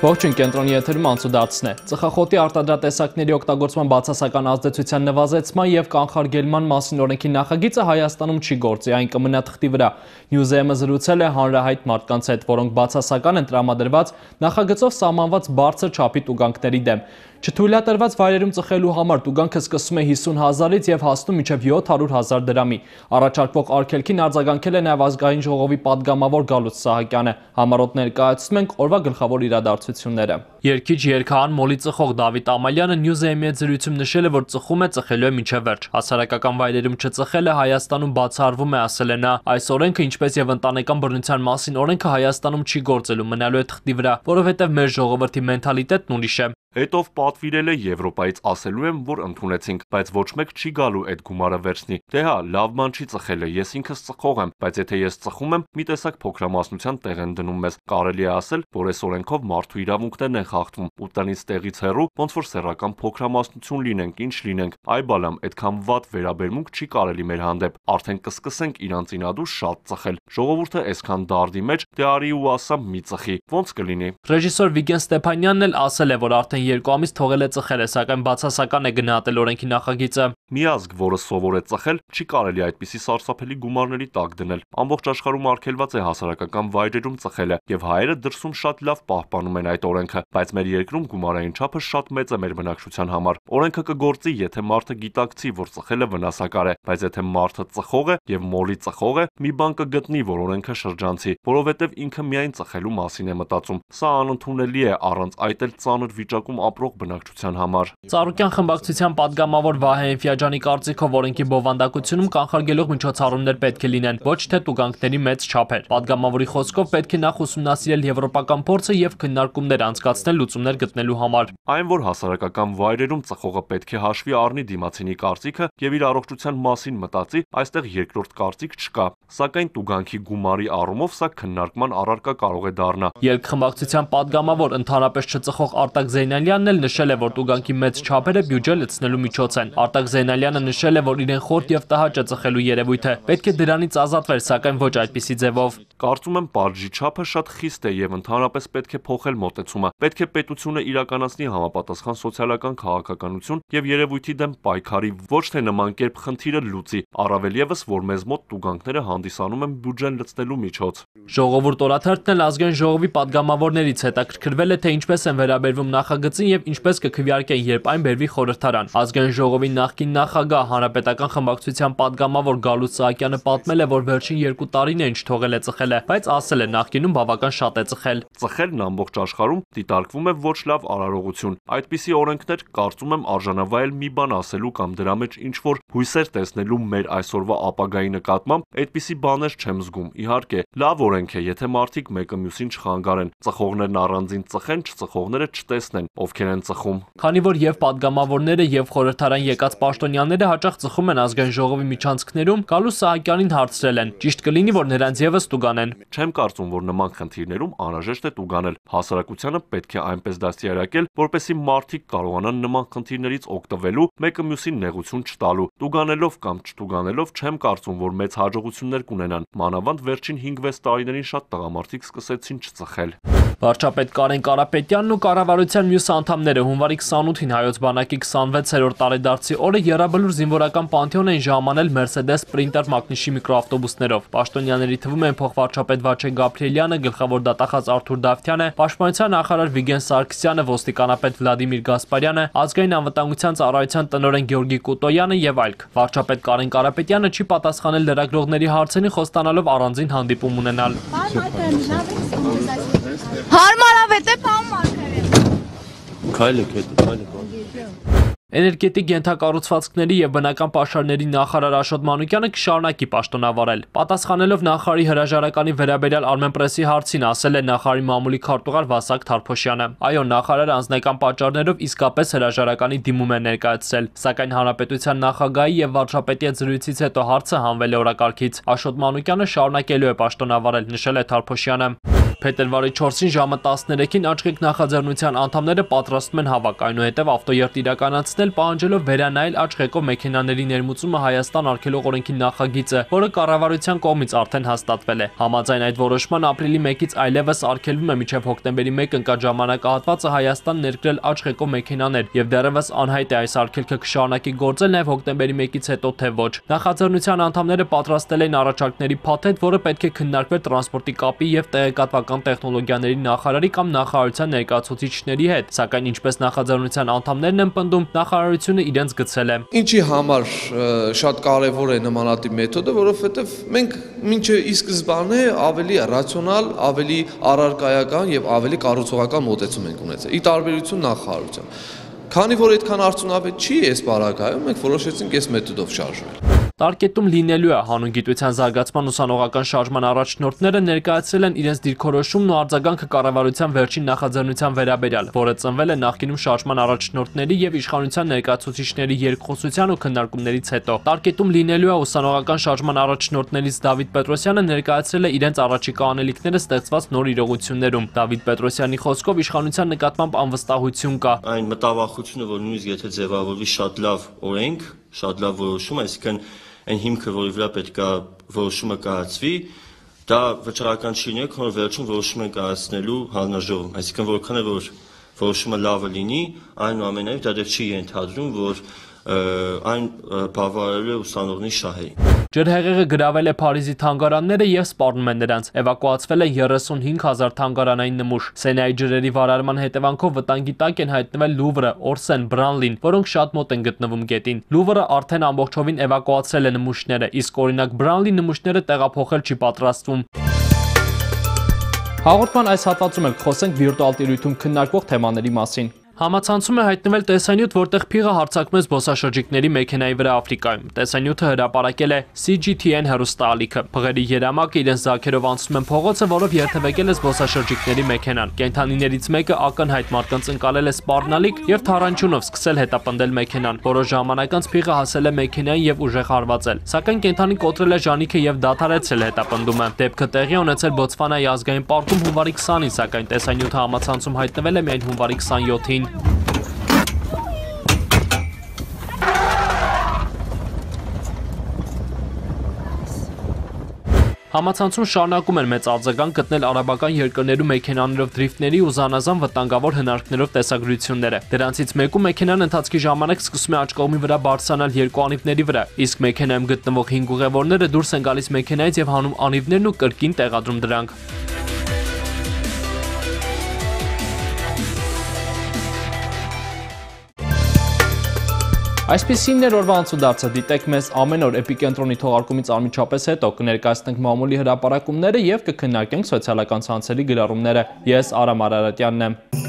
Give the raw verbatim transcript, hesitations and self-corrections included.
Ողջույն, կենտրոնի եթերում անցուդարձն է։ Ծխախոտի արտադրատեսակների օգտագործման բացասական ազդեցության նվազեցման եւ կանխարգելման մասին օրենքի նախագիծը Հայաստանում չի գործի, այն կմնա թղթի վրա։ Նյուզեեմը զրուցել է հանրահայտ մարդկանց հետ, որոնք բացասական են տրամադրված նախագծով սահմանված բարձր չափի տուգանքների դեմ։ Չթույլատրված վայրերում ծխելու համար տուգանքը սկսում է հիսուն հազարից եւ հասնում մինչեւ յոթ հարյուր հազար դրամի։ Առաջարկվող արգելքին արձագանքել է նաեւ ազգային ժողովի падգամավոր Գալուստ Սահակյանը։ Համառոտ ներկայացնում ենք օրվա գլխավոր իրադարձությունները։ Երգիչ երգահան մոլի ծխող Դավիթ Ամալյանը Նյուզեեմի հետ զրույցում նշել է, որ ծխում է, ծխելու է մինչև վերջ։ Հասարակական վայրերում չծխելը Հայաստանում բացառվում է, ասել է նա։ Այս օրենքը, ինչպես եւ ընտանեկան բռնության մասին օրենքը Հայաստանում չի գործելու, մնալու է թղթի վրա, որովհետեւ մեր ժողովրդի մենթալիտետն ուրիշ է։ Հետով պատվիրել է Եվրոպայից ասելու եմ, որ ընդունեցինք, բայց ոչ մեկ չի գալու այդ գումարը վերցնի։ Դե հա, լավ բան չի ծխելը, ես ինքս ծխող եմ, բայց եթե ես ծխում եմ, մի տեսակ փոքրամասնության տեղ են դնում մեզ։ Կարելի է ասել, որ այս օրենքով մարդու իրավունքներն են խախտվում, ու տնից տեղից հեռու, ոնց որ սեռական փոքրամասնություն լինենք, ինչ լինենք։ Այ բալամ, այդքան վատ վերաբերմունք չի կարելի մեր հանդեպ։ Արդեն կսկսենք իրանց ինադու շատ ծխել։ Ժողովուրդը այսքան դարդի մեջ, դե արի ու ասամ մի ծխի, ոնց կլինի։ Ռեժիսոր Վիգեն Ստեփանյանն էլ ասել է, որ արդեն երկու ամիս թողել է ծխել է, սակայն բացասական է գնահատել օրենքի նախագիծը։ Մի ազգ, որը սովոր է ծխել, չի կարելի այդպիսի սարսափելի գումարների տակ դնել։ Ամբողջ աշխարհում արգելված է հասարակական վայրերում ծխելը, եւ հայերը դրսում շատ լավ պահպանում են այդ օրենքը, բայց մեր երկրում գումարային չափը շատ մեծ է մեր բնակչության համար։ Օրենքը կգործի, եթե մարդը գիտակցի, որ ծխելը վնասակար է, բայց եթե մարդը ծխող է եւ մոլի ծխող է, մի բան կգտնի, որ օրենքը շրջանցի, որովհետեւ ինքը միայն ծխելու մասին է մտածում։ Սա անընդունելի է առանց այդ էլ ծանր վիճակում ապրող բնակչության համար։ Ծառուկյան խմբակցության падգամավոր Վահե Էնֆիաջյանի կարծիքով օրենքի բովանդակությունում կանխարգելող միջոցառումներ պետք է լինեն, ոչ թե տուգանքների մեծ չափեր։ Падգամավորի խոսքով պետք է նախ ուսումնասիրել եվրոպական փորձը եւ քննարկումներ անցկացնել լուծումներ գտնելու համար։ Այն, որ հասարակական վայրերում ծխողը պետք է հաշվի առնի դիմացինի կարծիքը եւ իր առողջության մասին մտածի, այստեղ երկրորդ կարծիք չկա, սակայն տուգանքի գումարի առումով սա քննարկման առարկա կարող է դառնա։ Երկխմբակցության падգամավոր ընդհանրապես չծխող Արտակ Զեյնալյանն էլ նշել է, որ տուգանքի մեծ չափերը բյուջե լցնելու միջոց են։ Արտակ Զեյնալյանը նշել է, որ իրեն խորտ եւ տհաճ է ծխելու երևույթը, պետք է դրանից ազատվել, սակայն ոչ այդպիսի ձևով։ Կարծում եմ բաժի չափը շատ խիստ է եւ ընդհանրապես պետք է փոխել մոտեցումը։ Պետք է պետությունը իրականացնի համապատասխան սոցիալական քաղաքականություն եւ երևույթի դեմ պայքարի, ոչ թե նման կերպ խնդիրը լուծի, առավել եւս, որ մեզ մոտ տուգանքները հանդիսանում են բյուջեն լցնելու միջոց։ Ժողովուրդ օրաթերթն էլ ազգային ժողովի падգամավորներից հետաքրքրվել է, թե ինչպես են վերաբերվում նախագծին եւ ինչպես կքվեարկեն, երբ այն բերվի խորհրդարան։ Ազգային ժողովի նախկին նախագահ Հանրապետական խմբակցության падգամավոր Գալուստ Սահակյանը պատմել է, որ վերջին երկու տարին է ինչ թողել է ծխել է, բայց ասել է նախկինում բավական շատ է ծխել։ Ծխելն ամբողջ աշխարհում դիտարկվում է ոչ լավ արարողություն։ Այդպիսի օրենքներ կարծում եմ արժանավայել մի բան ասելու կամ դրա մեջ ինչ որ հույսեր տեսնելու մեր այսօրվա ապագայի նկատմամբ, այդպիսի բաներ չեմ զգում։ Իհարկե, լավ օրենք է, եթե մարդիկ մեկը մյուսին չխանգարեն, ծխողներն առանձին ծխեն, չծխողները չտեսնեն, ովքեր են ծխում։ Քանի որ եւ падգամավորները եւ խորհրդարան եկած պաշտոնյաները հաճախ ծխում են ազգային ժողովի միջանցքներում, Գալուստ Սահակյանին հարցրել են. ճիշտ կլինի, որ նրանց եւս տուգանեն։ Չեմ կարծում, որ նման խնդիրներում անհրաժեշտ է տուգանել։ Հասարակությանը պետք է այնպես դաստիարակել, որպեսզի մարդիկ կարողանան նման խնդիրներից օգտվելու, մեկը մյուսին նեղություն չտալու։ Տուգանելով կամ չտուգանելով չեմ կարծում, որ մեծ հաջողություններ կունենան։ Մանավանդ վերջին հինգ-վեց տարիներին շատ տղամարդիկ սկսեցին չծխել։ Վարչապետ Կարեն Կարապետյանն ու կառավարության մյուս անդամները հունվարի քսանութին հայոց բանակի քսանվեցերորդ տարեդարձի օրը Եռաբլուր զինվորական պանթեոն են ժամանել Mercedes Sprinter մակնիշի միկրոավտոբուսներով։ Պաշտոնյաների թվում են փոխվարչապետ Վաչե Գաբրիելյանը, գլխավոր դատախազ Արթուր Դավթյանը, պաշտպանության նախարար Վիգեն Սարգսյանը, ոստիկանապետ Վլադիմիր Գասպարյանը, ազգային անվտանգության ծառայության տնօրեն Գեորգի Կուտոյանը եւ այլք։ Վարչապետ Կարեն Կարապետյանը չի պատասխանել լրագրողների հարցերին, խոստանալով առանձին հանդիպում ունենալ։ Հարմարավետ է, պարոն Մարգարետ։ Քայլեք հետ, քայլեք։ Էներգետիկ ենթակառուցվածքների եւ բնական պաշարների նախարար Աշոտ Մանուկյանը կշարունակի պաշտոնավարել։ Պատասխանելով նախարարի հրաժարականի վերաբերյալ Armenpress-ի հարցին, ասել է նախարարի մամուլի քարտուղար Վասակ Թարփոշյանը։ Այո, նախարարը անձնական պատճառներով իսկապես հրաժարականի դիմում է ներկայացրել, սակայն հանրապետության նախագահի եւ վարչապետի հետ զրույցից հետո հարցը հանվել է օրակարգից։ Աշոտ Մանուկյանը շարունակելու է պաշտոնավարել, նշել է Թարփոշյանը։ Փետրվարի չորսին ժամը տասներեքին Աչքիկ նախաձեռնության անդամները պատրաստում են հավաք, այնուհետև ավտոերթ իրականացնել, պահանջելով վերանայել Աչքեկով մեքենաների ներմուծումը Հայաստան արգելող օրենքի նախագիծը, որը կառավարության կողմից արդեն հաստատվել է։ Համաձայն այդ որոշման ապրիլի մեկից այլևս արգելվում է մինչև հոկտեմբերի մեկը ընկած ժամանակահատվածը Հայաստան ներկրել Աչքեկով մեքենաներ, եւ դեռևս անհայտ է այս արգելքը կշարունակի գործել նաև հոկտեմբերի մեկից հետո թե ոչ։ Նախաձեռնության անդամները պատրաստել էին առաջարկների փաթեթ, որը պետք է քննարկվեր տրանսպորտի կապի եւ տեղեկատվական տեխնոլոգիաների նախարարի կամ նախարարության ներկայացուցիչների հետ, սակայն ինչպես նախաձեռնության անդամներն են պնդում, նախարարությունը իրենց գցել է։ Ինչի համար շատ կարևոր է նմանատիպ մեթոդը, որովհետև մենք մինչև ի սկզբանե ավելի ռացիոնալ, ավելի առարկայական եւ ավելի կառուցողական մոտեցում ենք ունեցել՝ ի տարբերություն նախարարության։ Քանի որ այդքան արդյունավետ չի այս պարագայում, մենք որոշեցինք այս մեթոդով շարժվել։ Տարկետում լինելու է հանուն գիտության զարգացման ուսանողական շարժման առաջնորդները ներկայացրել են իրենց դիրքորոշումն ու արձագանքը կառավարության վերջին նախաձեռնության վերաբերյալ, որը ծնվել է նախկինում շարժման առաջնորդների եւ իշխանության ներկայացուցիչների երկխոսության ու քննարկումներից հետո։ Տարկետում լինելու է ուսանողական շարժման առաջնորդներից Դավիթ Պետրոսյանը ներկայացրել է իրենց առաջիկա անելիքները ստեղծված նոր իրողություններում։ Դավիթ Պետրոսյանի խոսքով իշխանության նկատմամբ անվստահություն կա։ Այն մտավախությունը, որ նույնիսկ եթե ձևավորվի շատ լավ օրենք, շատ լավ որոշում, այսինքն այն հիմքը, որի վրա պետք է որոշումը կայացվի, դա վճռական չի լինի, քանի որ վերջում որոշում են կայացնելու հանրաժողովում, այսինքն որքան է որ որոշումը լավը լինի, այնուամենայնիվ դա դեռ չի ենթադրում, որ այն բավարարելու է ուսանողների շահերին։ Ջրհեղեղը գրավել է Փարիզի թանգարանները եւ սպառնում է նրանց։ Էվակուացվել է երեսունհինգ հազար թանգարանային նմուշ։ Սենայի ջրերի վարարման հետևանքով վտանգի տակ են հայտնվել Լուվրը, Օրսեն, Բրանլին, որոնք շատ մոտ են գտնվում գետին։ Լուվրը արդեն ամբողջովին էվակուացրել է նմուշները, իսկ օրինակ Բրանլի նմուշները տեղափոխել չի պատրաստվում։ Հաղորդման այս հատվածում էլ խոսենք վիրտուալ տիրույթում քննարկվող թեմաների մասին։ Համացանցում է հայտնվել տեսանյութ, որտեղ փիղը հարձակում է զբոսաշրջիկների մեքենայի վրա Աֆրիկայում։ Տեսանյութը հրապարակել է C G T N հեռուստաալիքը։ Փղերի երամակը իրենց ձագերով անցնում են փողոցը, որով երթևեկել է զբոսաշրջիկների մեքենան։ Կենդանիներից մեկը ակնհայտ մարդկանց ընկալել է սպառնալիք եւ թարանչյունով սկսել հետապնդել մեքենան։ Որոշ ժամանակ անց փիղը հասել է մեքենային եւ ուժեղ հարվածել։ Սակայն կենդանին կոտրել է ժանիքը եւ դադարեցրել հետապնդումը։ Դեպքը տեղի ունեցել Բոտսվանայի ազգային պարկում հունվարի քսանին, սակայն տեսանյութը համացանցում հայտնվել է միայն հունվարի քսանյոթին։ Համացանցում շարունակում են մեծ արձագանք գտնել արաբական երկրներում մեքենաներով դրիֆտների ու զանազան վտանգավոր հնարքներով տեսագրությունները։ Դրանցից մեկում մեքենան ընթացքի ժամանակ սկսում է աջ կողմի վրա բարձրանալ երկու անիվների վրա, իսկ մեքենայում գտնվող հինգ ուղևորները դուրս են գալիս մեքենայից եւ հանում անիվներն ու կրկին տեղադրում դրանք։ Այսպիսին էր օրվա անցուդարձը, դիտեք մեզ ամեն օր Էպիկենտրոնի թողարկումից անմիջապես հետո, կներկայացնենք մամուլի հրապարակումները եւ կքննարկենք սոցիալական ցանցերի գրառումները։ Ես Արամ Արարատյանն եմ։